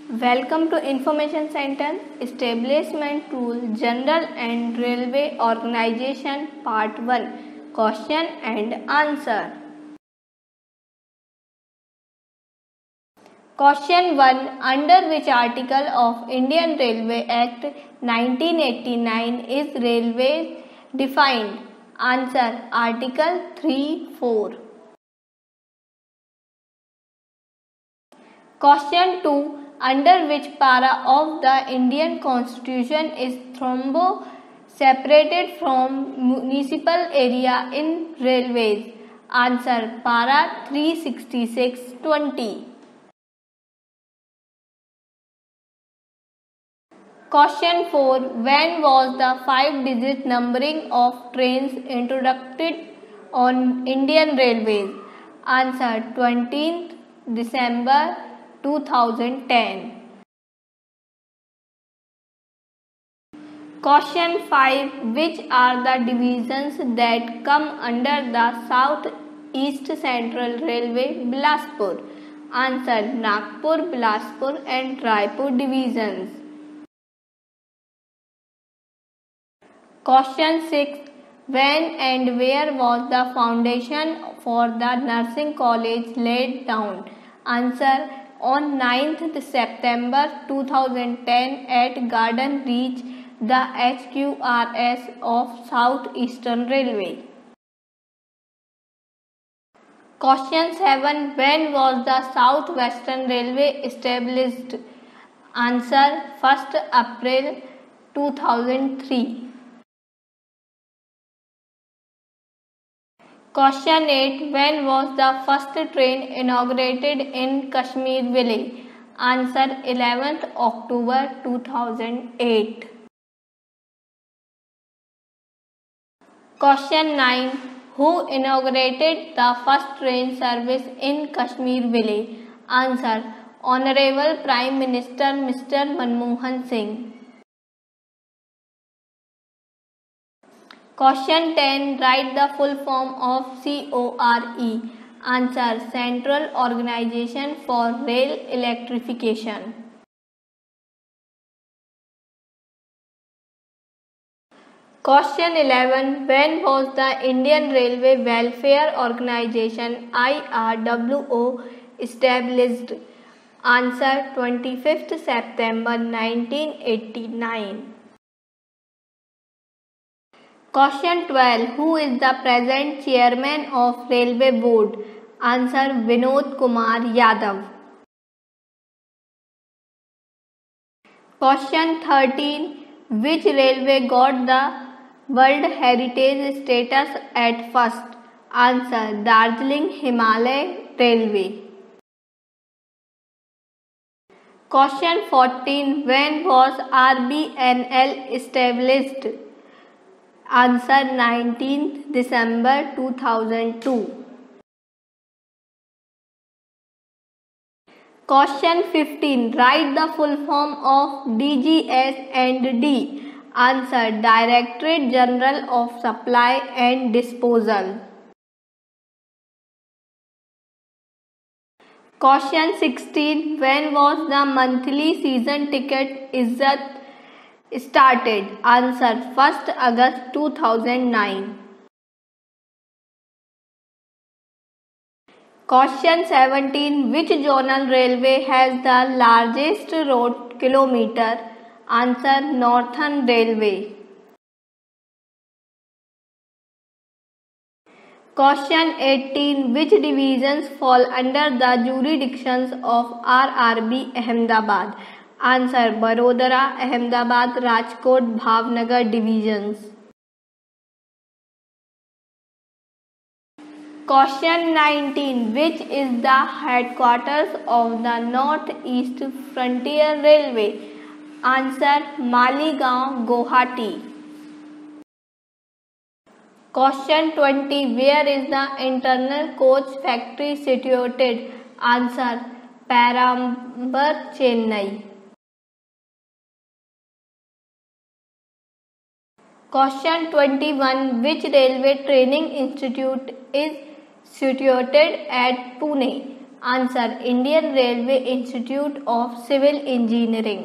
Welcome to Information Center, Establishment Rule, General and Railway Organization, Part 1, Question and Answer. Question 1. Under which article of Indian Railway Act 1989 is railway defined? Answer. Article 3(4). Question 2. Under which para of the Indian Constitution is Thurombo separated from municipal area in railways? Answer. Para 366(20). Question 4. When was the 5-digit numbering of trains introduced on Indian Railways? Answer. 20th December 2010. Question 5. Which are the divisions that come under the South East Central Railway, Bilaspur? Answer. Nagpur, Bilaspur and Raipur divisions. Question 6. When and where was the foundation for the nursing college laid down? Answer. On 9th September 2010 at Garden Reach, the HQRS of South Eastern Railway. Question 7. When was the South Western Railway established? Answer. 1st April 2003. Question 8. When was the first train inaugurated in Kashmir Valley? Answer. 11th October 2008. Question 9. Who inaugurated the first train service in Kashmir Valley? Answer. Honorable Prime Minister Mr. Manmohan Singh. Question 10. Write the full form of CORE. Answer. Central Organization for Rail Electrification. Question 11. When was the Indian Railway Welfare Organization IRWO established? Answer. 25th September 1989. Question 12. Who is the present chairman of Railway Board? Answer. Vinod Kumar Yadav. Question 13. Which railway got the World Heritage status at first? Answer. Darjeeling Himalaya Railway. Question 14. When was RBNL established? Answer. 19th December 2002. Question 15. Write the full form of DGS and D. Answer. Directorate General of Supply and Disposal. Question 16. When was the monthly season ticket Izzat started? Answer. 1st August 2009. Question 17. Which zonal railway has the largest road kilometer? Answer. Northern Railway. Question 18. Which divisions fall under the jurisdictions of RRB Ahmedabad? Answer. Barodara, Ahmedabad, Rajkot, Bhavnagar divisions. Question 19. Which is the headquarters of the North East Frontier Railway? Answer. Maligaon, Guwahati. Question 20. Where is the internal coach factory situated? Answer. Parambar, Chennai. Question 21. Which railway training institute is situated at Pune? Answer. Indian Railway Institute of Civil Engineering.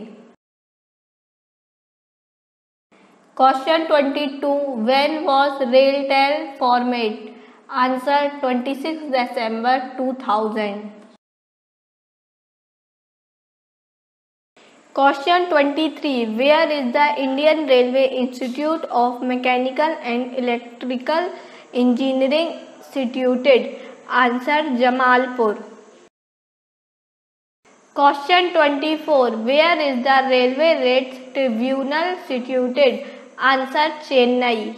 Question 22. When was Railtel formed? Answer. 26 December 2000. Question 23. Where is the Indian Railway Institute of Mechanical and Electrical Engineering situated? Answer. Jamalpur. Question 24. Where is the Railway Rates Tribunal situated? Answer. Chennai.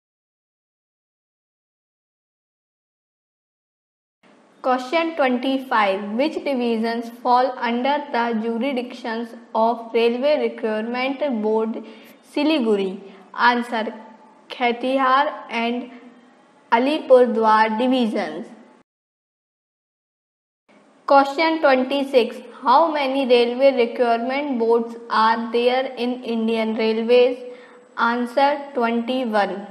Question 25. Which divisions fall under the jurisdictions of Railway Recruitment Board, Siliguri? Answer. Khetihar and Alipurduar divisions. Question 26. How many railway recruitment boards are there in Indian Railways? Answer. 21.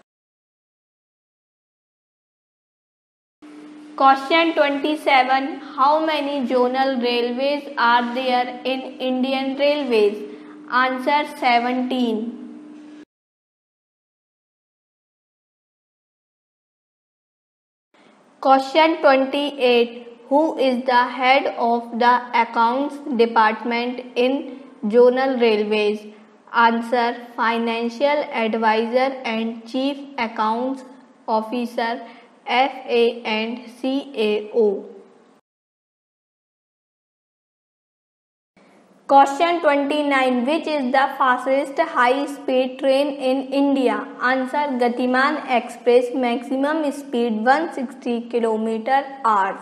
Question 27. How many zonal railways are there in Indian Railways? Answer. 17. Question 28. Who is the head of the accounts department in zonal railways? Answer. Financial advisor and chief accounts officer, FA and CAO. Question 29. Which is the fastest high-speed train in India? Answer. Gatiman Express, maximum speed 160 km/h.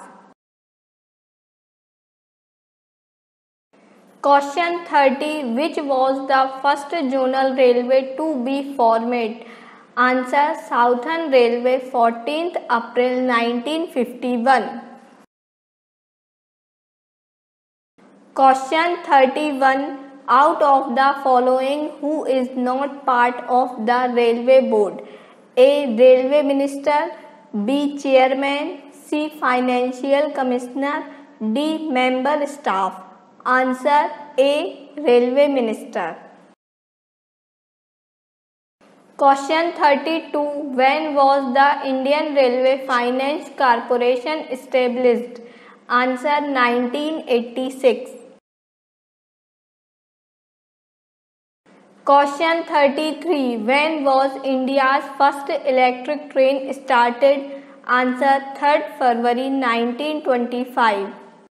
Question 30. Which was the first zonal railway to be formed? Answer. Southern Railway, 14th April 1951. Question 31. Out of the following, who is not part of the Railway Board? A. Railway Minister, B. Chairman, C. Financial Commissioner, D. Member Staff. Answer. A. Railway Minister. Question 32. When was the Indian Railway Finance Corporation established? Answer. 1986. Question 33. When was India's first electric train started? Answer. 3rd February 1925.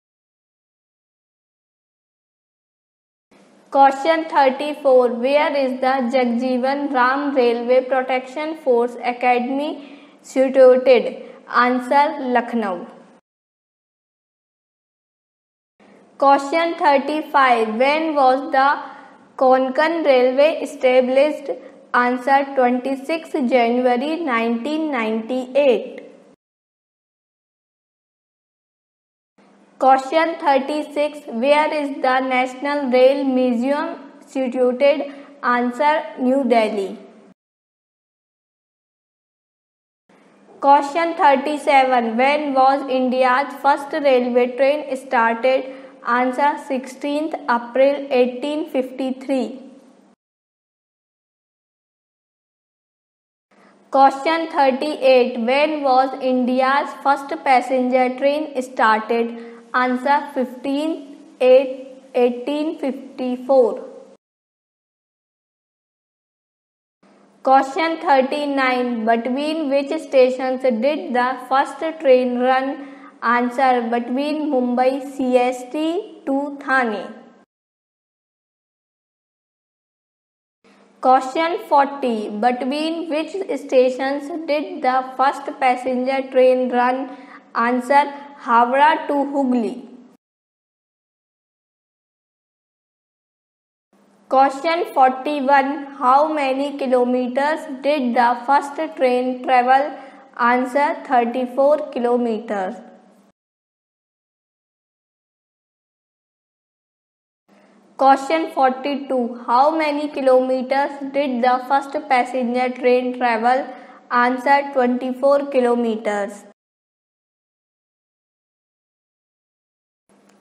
Question 34. Where is the Jagjeevan Ram Railway Protection Force Academy situated? Answer. Lucknow. Question 35. When was the Konkan Railway established? Answer. 26 January 1998. Question 36. Where is the National Rail Museum situated? Answer. New Delhi. Question 37. When was India's first railway train started? Answer. 16th April 1853. Question 38. When was India's first passenger train started? Answer. 15/8/1854. Question 39. Between which stations did the first train run? Answer. Between Mumbai CST to Thane. Question 40. Between which stations did the first passenger train run? Answer. Howrah to Hooghly. Question 41. How many kilometers did the first train travel? Answer. 34 kilometers. Question 42. How many kilometers did the first passenger train travel? Answer. 24 kilometers.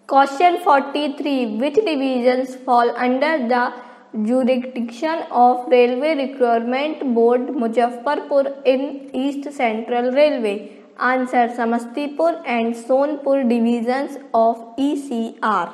Question 43. Which divisions fall under the jurisdiction of Railway Recruitment Board Muzaffarpur in East Central Railway? Answer: Samastipur and Sonpur divisions of ECR.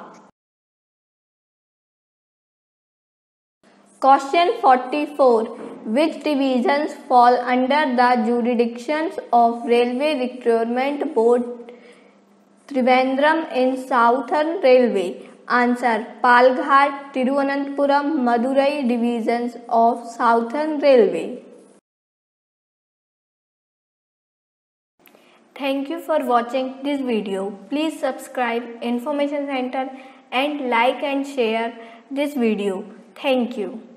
Question 44. Which divisions fall under the jurisdictions of Railway Recruitment Board Trivandrum in Southern Railway? Answer: Palghat, Tiruvananthapuram, Madurai divisions of Southern Railway. Thank you for watching this video. Please subscribe Information Center and like and share this video. Thank you.